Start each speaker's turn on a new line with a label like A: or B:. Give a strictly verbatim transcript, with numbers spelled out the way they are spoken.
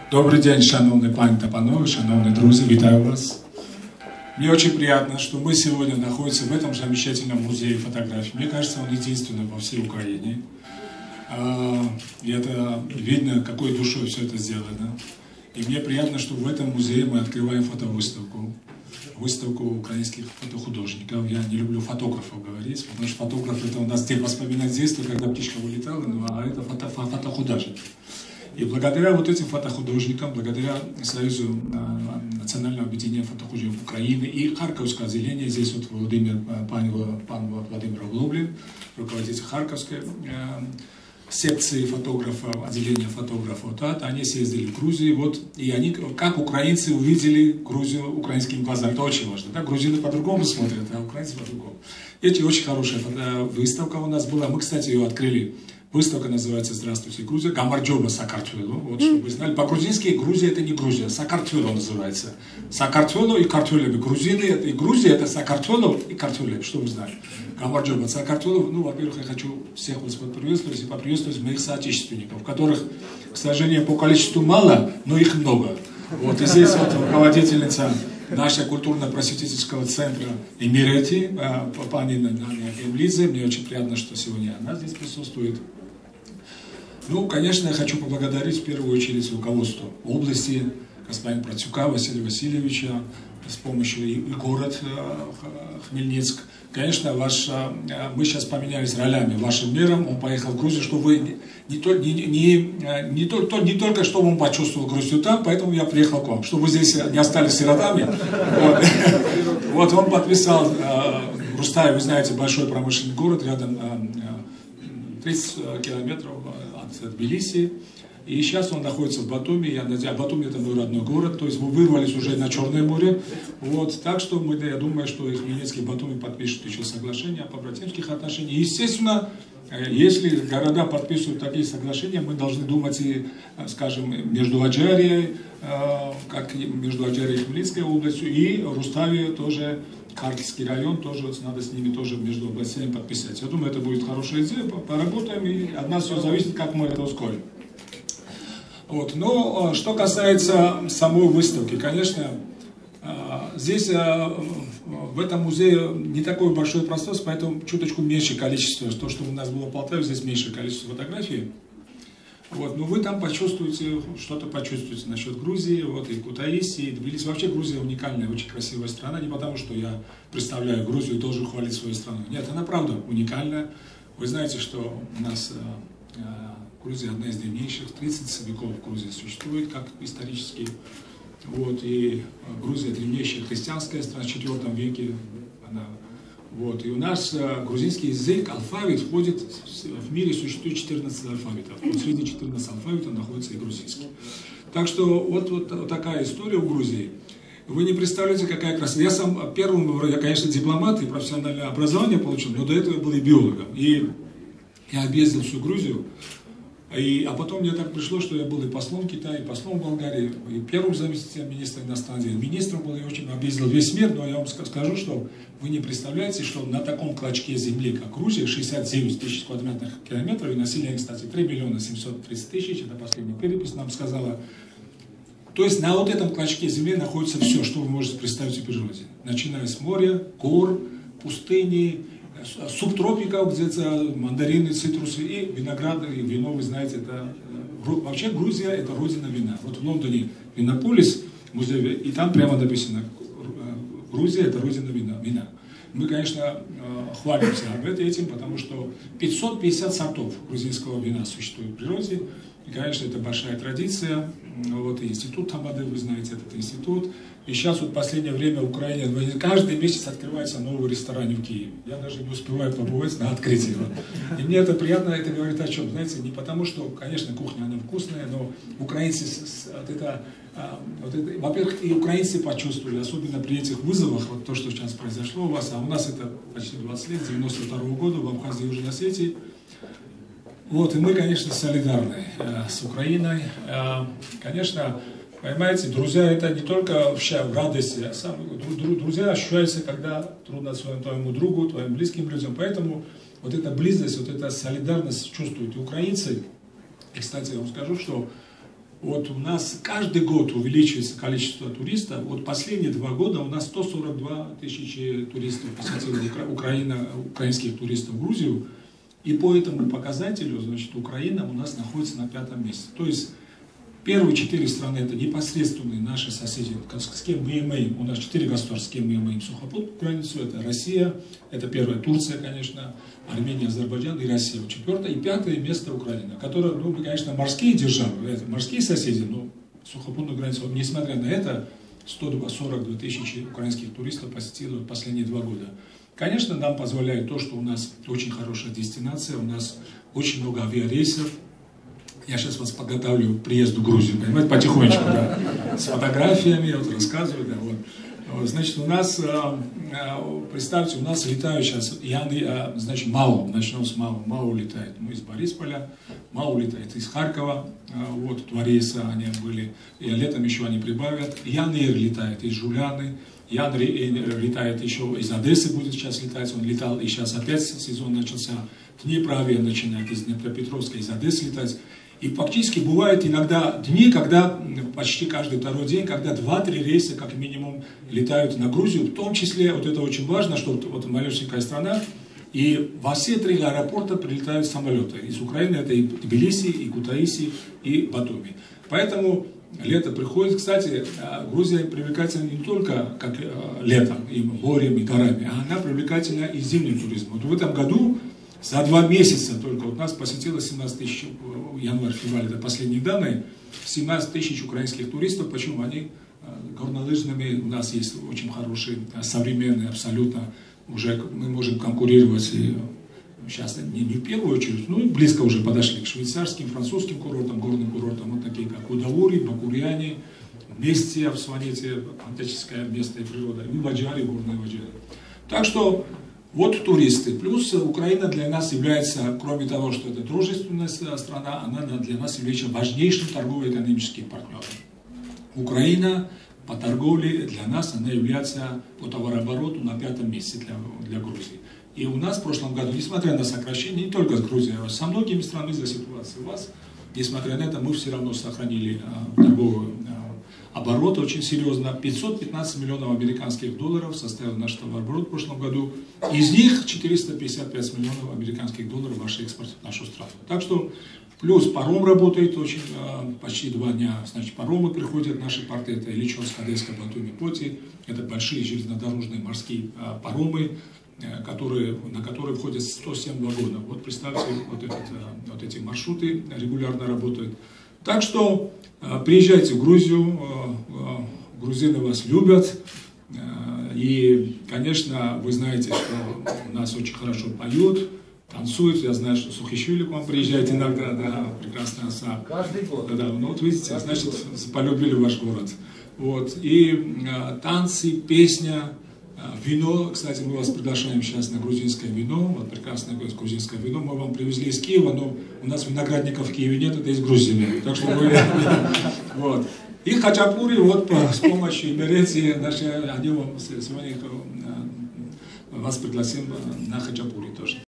A: Добрый день, шановні пані та панове, шановні друзі, витаю вас. Мне очень приятно, что мы сегодня находимся в этом замечательном музее фотографий. Мне кажется, он единственный во всей Украине. И это видно, какой душой все это сделано. И мне приятно, что в этом музее мы открываем фотовыставку. Выставку украинских фотохудожников. Я не люблю фотографов говорить, потому что фотограф это у нас те воспоминания детства, когда птичка вылетала, ну, а это фото, фотохудожник. И благодаря вот этим фотохудожникам, благодаря Союзу национального объединения фотохудожников Украины и Харьковское отделение, здесь вот Владимир, пан, пан Владимир Оглоблин, руководитель Харьковской секции фотографов, отделения фотографов, да, они съездили в Грузию, вот, и они, как украинцы увидели Грузию украинскими глазами, это очень важно, да, грузины по-другому смотрят, а украинцы по-другому. Эти очень хорошая выставка у нас была, мы, кстати, ее открыли. Выставка называется «Здравствуйте, Грузия», «Гамарджоба Сакартвело», вот, чтобы вы знали. По-грузински Грузия это не Грузия, Сакартвело называется. Сакартвело и Картвелеби. Грузины это и Грузия это Сакартвело и Картвелеби, чтобы вы знали. Гамарджоба Сакартвело, ну, во-первых, я хочу всех вас поприветствовать и поприветствовать моих соотечественников, которых, к сожалению, по количеству мало, но их много. Вот, и здесь вот руководительница нашего культурно-просветительского центра Эмирети, пани Наня Эмлидзе. Мне очень приятно, что сегодня она здесь присутствует. Ну, конечно, я хочу поблагодарить в первую очередь руководство области, господина Процюка Василия Васильевича, с помощью и город Хмельницк. Конечно, ваш, мы сейчас поменялись ролями. Вашим миром он поехал в Грузию, чтобы вы не, не, не, не, не, то, не только чтобы он почувствовал Грузию там, поэтому я приехал к вам, чтобы вы здесь не остались сиротами. Вот, вот он подписал, Рустай, вы знаете, большой промышленный город, рядом тридцать километров от Тбилиси. И сейчас он находится в Батуми, я надеюсь, а Батуми это мой родной город, то есть мы вырвались уже на Черное море, вот, так что мы, я думаю, что и Хмельницкий и Батуми подпишут еще соглашение о побратимских отношениях. И, естественно, если города подписывают такие соглашения, мы должны думать и, скажем, между Аджарией, как между Аджарией и Хмельницкой областью, и Руставией тоже, Харьковский район, тоже надо с ними тоже между областями подписать. Я думаю, это будет хорошая идея, поработаем, и от нас все зависит, как мы это ускорим. Вот. Но что касается самой выставки, конечно, здесь в этом музее не такое большое пространство, поэтому чуточку меньше количество. То, что у нас было в Полтаве, здесь меньше количество фотографий. Вот. Но вы там почувствуете, что-то почувствуете насчет Грузии, вот, и Кутаиси, и Тбилиси. Вообще Грузия уникальная, очень красивая страна, не потому что я представляю Грузию и должен хвалить свою страну. Нет, она правда уникальная. Вы знаете, что у нас Грузия одна из древнейших, тридцать веков Грузия существует, как исторически. Вот, и Грузия древнейшая христианская страна, в четвёртом веке. Она, вот, и у нас грузинский язык, алфавит входит, в мире существует четырнадцать алфавитов. Вот среди четырнадцати алфавитов находится и грузинский. Так что вот, вот, вот такая история у Грузии. Вы не представляете, какая красота. Я сам первым, я, конечно, дипломат и профессиональное образование получил, но до этого я был и биологом. И я объездил всю Грузию. И, а потом мне так пришло, что я был и послом в Китае, и послом в Болгарии, и первым заместителем министра иностранных дел, министром был, и очень объездил весь мир, но я вам скажу, что вы не представляете, что на таком клочке земли, как Грузия, шестьдесят девять тысяч квадратных километров, и население, кстати, три миллиона семьсот тридцать тысяч, это последняя перепись нам сказала. То есть на вот этом клочке земли находится все, что вы можете представить в природе, начиная с моря, гор, пустыни, субтропиков, где-то мандарины, цитрусы и винограды, и вино, вы знаете, это вообще Грузия это родина вина. Вот в Лондоне Винополис, музей, и там прямо написано, Грузия это родина вина. вина. Мы, конечно, хвалимся об этим, потому что пятьсот пятьдесят сортов грузинского вина существует в природе, и, конечно, это большая традиция. Вот и институт Тамады, вы знаете, этот институт. И сейчас вот в последнее время в Украине каждый месяц открывается новый ресторан в Киеве. Я даже не успеваю побывать на открытии. И мне это приятно, это говорит о чем? Знаете, не потому что, конечно, кухня она вкусная, но украинцы, вот это, вот это, во-первых, и украинцы почувствовали, особенно при этих вызовах, вот то, что сейчас произошло у вас, а у нас это почти двадцать лет, девяносто второго года в Абхазии и Южной Осетии. Вот, и мы, конечно, солидарны э, с Украиной. Э, конечно, понимаете, друзья это не только в радости, а сам, друзья ощущаются, когда трудно своему твоему другу, твоим близким людям. Поэтому вот эта близость, вот эта солидарность чувствуют и украинцы. И, кстати, я вам скажу, что Вот у нас каждый год увеличивается количество туристов. Вот последние два года у нас сто сорок две тысячи туристов посетило Украина, украинских туристов в Грузию. И по этому показателю, значит, Украина у нас находится на пятом месте. То есть первые четыре страны это непосредственные наши соседи, с кем мы имеем. У нас четыре государства, с кем мы имеем сухопутную границу. Это Россия, это первая Турция, конечно, Армения, Азербайджан и Россия. Четвертое и пятое место Украина, которая, ну, конечно, морские державы, это морские соседи, но сухопутную границу. Несмотря на это, сто сорок две тысячи украинских туристов посетило в последние два года. Конечно, нам позволяет то, что у нас очень хорошая дестинация, у нас очень много авиарейсов. Я сейчас вас подготавливаю к приезду в Грузию, понимаете, потихонечку, да, с фотографиями, вот, рассказываю, да, вот. Вот, значит, у нас, представьте, у нас летают сейчас, Яны, значит, МАУ, начнем с МАУ, МАУ летает, ну, из Борисполя, МАУ летает из Харькова, вот, два рейса они были, и летом еще они прибавят, Ян-Эйр летает из Жуляны, Ян-Эйр летает еще из Одессы, будет сейчас летать, он летал, и сейчас опять сезон начался, Днепровия начинает из Днепропетровска, из Одессы летать. И фактически бывают иногда дни, когда почти каждый второй день, когда два-три рейса как минимум летают на Грузию. В том числе, вот это очень важно, что вот малюсенькая страна, и во все три аэропорта прилетают самолеты. Из Украины это и Тбилиси, и Кутаиси, и Батуми. Поэтому лето приходит. Кстати, Грузия привлекательна не только как летом, и морем, и горами, а она привлекательна и зимним туризмом. Вот в этом году за два месяца только вот нас посетило семнадцать тысяч, январь-февраль, это последние данные, семнадцать тысяч украинских туристов. Почему? Они горнолыжными, у нас есть очень хорошие, современные, абсолютно, уже мы можем конкурировать, и сейчас не, не в первую очередь, ну и близко уже подошли к швейцарским, французским курортам, горным курортам, вот такие как Удаури, Бакурьяне, Местия в Сванете, фантастическое место и природа, и Ваджари, горные Ваджари. Так что вот туристы. Плюс Украина для нас является, кроме того, что это дружественная страна, она для нас является важнейшим торгово-экономическим партнером. Украина по торговле для нас, она является по товарообороту на пятом месте для, для Грузии. И у нас в прошлом году, несмотря на сокращение, не только с Грузией, а со многими странами за ситуацию у вас, несмотря на это, мы все равно сохранили а, торговую а, оборот очень серьезно. пятьсот пятнадцать миллионов американских долларов составил наш товарооборот в прошлом году. Из них четыреста пятьдесят пять миллионов американских долларов ваш экспорт в нашу страну. Так что плюс паром работает очень, почти два дня. Значит, паромы приходят, наши порты, это Ильичевск, Одесска, Батуми, Поти. Это большие железнодорожные морские паромы, которые, на которые входят сто семь вагонов. Вот представьте, вот, этот, вот эти маршруты регулярно работают. Так что приезжайте в Грузию, грузины вас любят. И, конечно, вы знаете, что у нас очень хорошо поют, танцуют. Я знаю, что Сухишвили к вам приезжает иногда, да, прекрасный ансамбль. Каждый год. Да, ну вот видите, значит, полюбили ваш город. Вот. И а, танцы, песня, а, вино. Кстати, мы вас приглашаем сейчас на грузинское вино. Вот прекрасное грузинское вино. Мы вам привезли из Киева, но у нас виноградников в Киеве нет, это из Грузии. Так что вы... Вот. И хачапури, вот по, с помощью Имереции, наши, они вам сегодня вас пригласим на хачапури тоже.